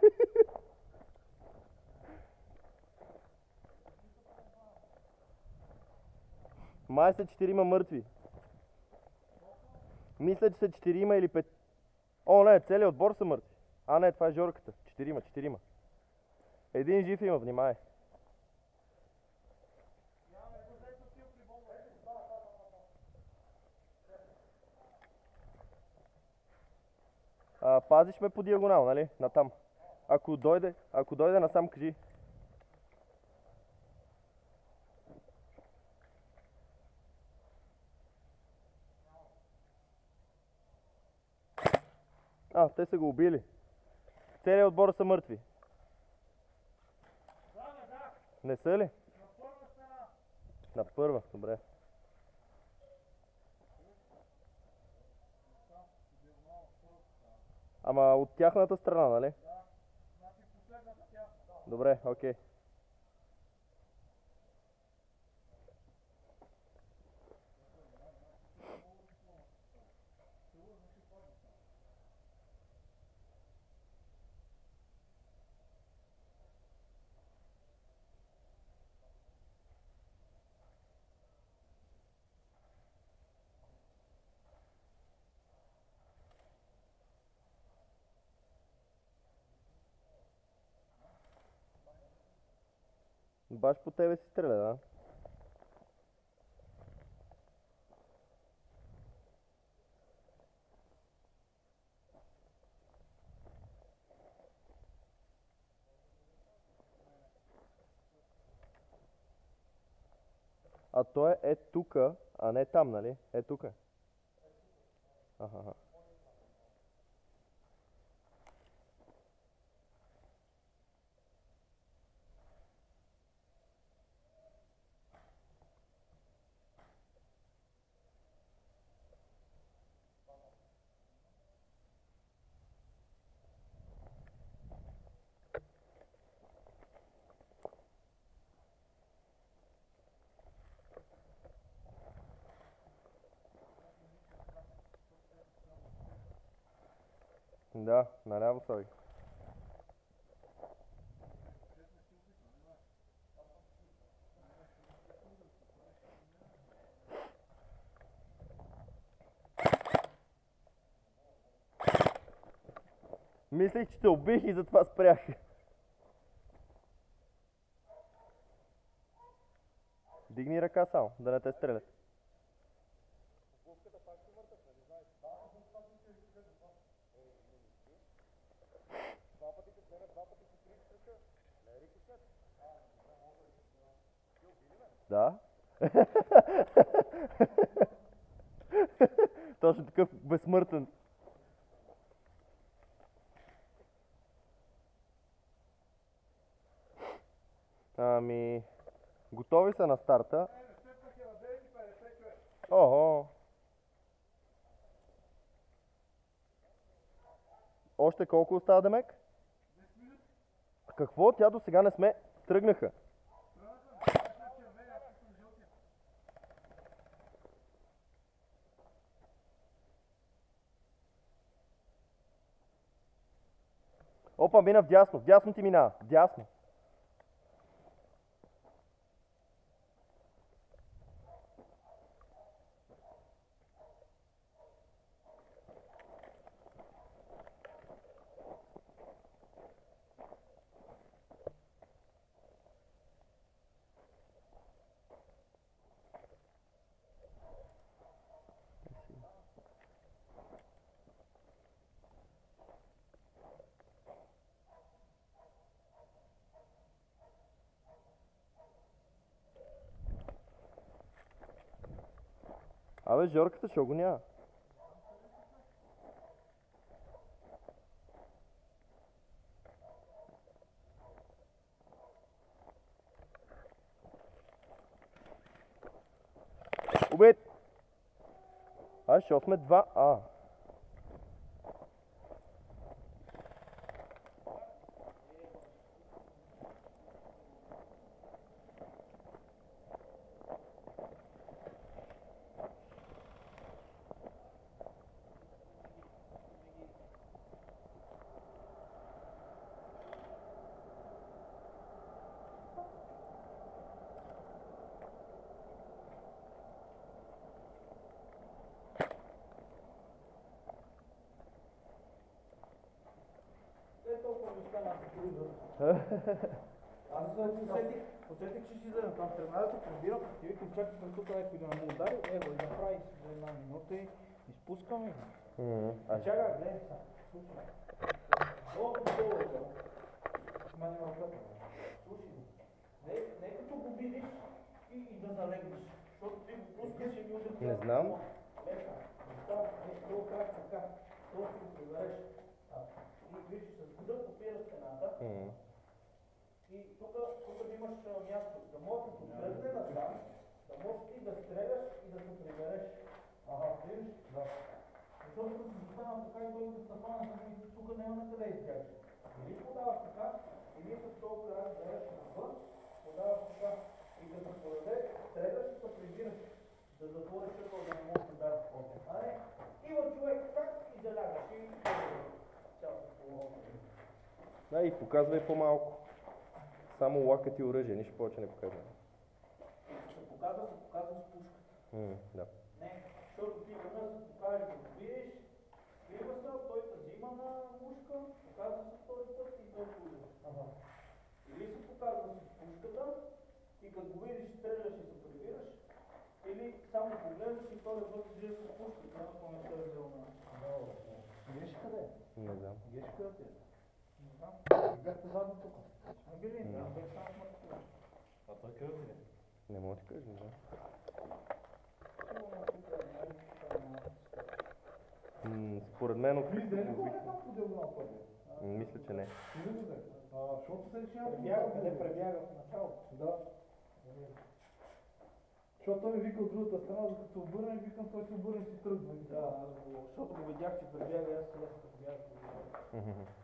Май са 4 мъртви. Мисля, че са 4 или 5. О, не, целият отбор са мъртви. А, не, това е Жорката. 4. Един жив има, внимай. Пазиш ме по диагонал, нали? Натам. Ако дойде насам, кажи. Те са го убили. Целият отбор са мъртви. Не са ли? На първа, добре. Ама от тяхната страна, нали? Добре, окей. Баш по тебе си стреля, да? А той е тука, а не там, нали? Е тука. Аха. Да, наляво слагай. Мислих, че те убих и затова спрях. Дигни ръка само, да не те стрелят. Да. Точно такъв безсмъртен. Готови са на старта. Охо. Още колко остава, Демек? Какво? Тя до сега не сме. Тръгнаха. Опа, мина вдясно. Вдясно ти минава. Вдясно. Абе, Жорката, шо го няма? Убит! Шо сме два? Аз усетих, че си излезна там, тръгна да се пробира, и викам, чакай съм тук, някой да не му удари, ево и направи за една минута и изпускаме ги. Чакай, гледай сега, слушай. Долу е долу. Ма не мълката. Слушай, не като го видиш и да залегнеш, защото ти го пускаш и ми удари. Не знам. Лека, долу крак така, долу си го прибереш. И виж, с гуда попира стената. И тук да имаш място, да можеш да тръгне назад, да можеш ти да стреляш и да се прибереш. Виж? Да. Защото като си застанал така и той се стъпана, тук няма на къде избягаш. Или подаваш така, или с този крак гледаш навън, подаваш така и като се подаде, стреляш и се прибираш, да затвориш шъкъл, да не можеш да дадеш после. А не, има човек так и залягаш и цялата половина. Да, и показвай по-малко. Само лакът и оръжие, нищо повече не показва. Се показва с пушката. Да. Не, защото ти веднъж се покажеш да го видиш, скрива се, той те взима на мушка, показва се втори път и той служи. Или се показва с пушката и като го видиш стреляш и се прибираш, или само погледаш и втори път излиза с пушката, ако не се е взел на... Геш къде? Не знам. Геш къде ти е? Не знам. Бяхте заедно тук. Сме били, да, бях само смъртно. А той къде ти е? Не мога да ти кажа, не знам. Според мен от... Мисля, че не. Защото се решава... Къде пребяга в началото? Да. Защото той ми вика от другата страна, докато се обърне, викам, той се обърне и си тръгва. Да, защото го видях, че пребяга, аз сега се пребягах.